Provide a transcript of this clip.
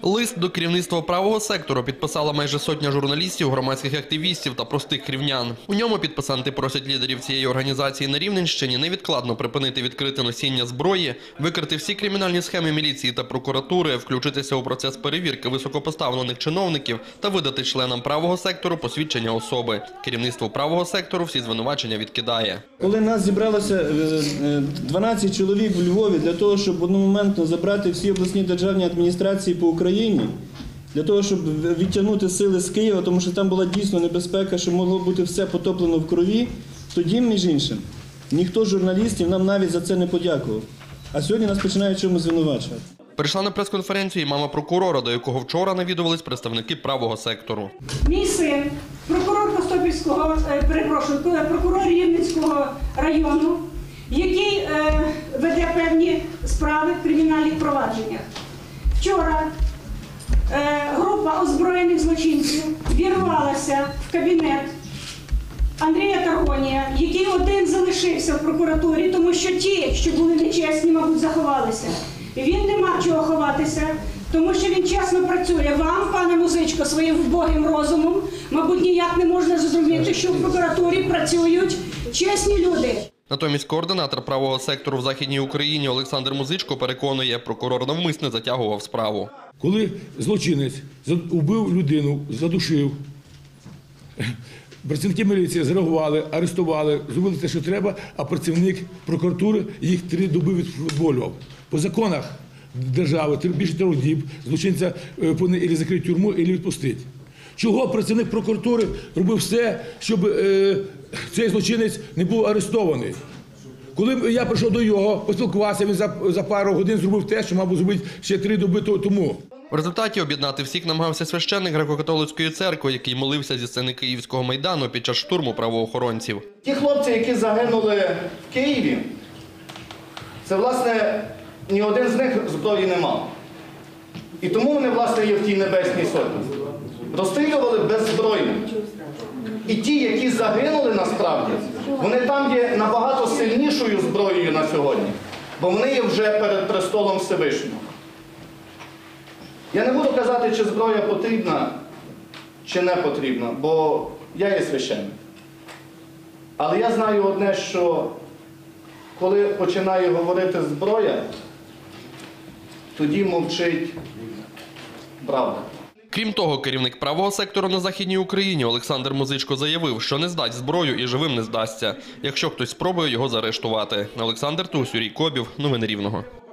Лист до керівництва правого сектору підписала майже сотня журналістів, громадських активістів та простих рівнян. У ньому підписанти просять лідерів цієї організації на Рівненщині невідкладно припинити відкрите носіння зброї, викрити всі кримінальні схеми міліції та прокуратури, включитися у процес перевірки високопоставлених чиновників та видати членам правого сектору посвідчення особи. Керівництво правого сектору всі звинувачення відкидає. Коли нас зібралося 12 чоловік в Львові для того, щоб одномоментно забрати всі обласні державні адміністрації по Україні, для того, щоб відтягнути сили з Києва, тому що там була дійсно небезпека, що могло бути все потоплено в крові, тоді, між іншим, ніхто з журналістів нам навіть за це не подякував. А сьогодні нас починають чомусь звинувачувати. Прийшла на прес-конференцію і мама прокурора, до якого вчора навідувались представники правого сектору. Мій син, прокурор Рівненського району, який веде певні справи в кримінальних провадженнях. Вчора група озброєних злочинців вірвалася в кабінет Андрія Таргонія, який один залишився в прокуратурі, тому що ті, що були нечесні, мабуть, заховалися. Він не мав чого ховатися, тому що він чесно працює. Вам, пане Музичко, своїм вбогим розумом, мабуть, ніяк не можна зрозуміти, що в прокуратурі працюють чесні люди. Натомість координатор правого сектору в Західній Україні Олександр Музичко переконує, прокурор навмисне затягував справу. Коли злочинець убив людину, задушив, працівники міліції зреагували, арестували, зробили те, що треба, а працівник прокуратури їх 3 доби відфутболював. По законах держави більше 3 діб злочинця повинен або закрити тюрму, або відпустити. Чого працівник прокуратури робив все, щоб цей злочинець не був арестований? Коли я прийшов до його, поспілкувався, він за пару годин зробив те, що мав би зробити ще 3 доби тому. В результаті об'єднати всіх намагався священник греко-католицької церкви, який молився зі сцени Київського майдану під час штурму правоохоронців. Ті хлопці, які загинули в Києві, це, власне, ні один з них зброї не мав. І тому вони, власне, є в тій небесній сотні. Розстрілювали беззбройно. І ті, які загинули насправді, вони там є набагато сильнішою зброєю на сьогодні, бо вони є вже перед престолом Всевишнього. Я не буду казати, чи зброя потрібна, чи не потрібна, бо я є священник. Але я знаю одне, що коли починає говорити зброя, тоді мовчить правда. Крім того, керівник правого сектору на Західній Україні Олександр Музичко заявив, що не здасть зброю і живим не здасться, якщо хтось спробує його заарештувати. Олександр Тус, Юрій Кобів. Новини Рівного.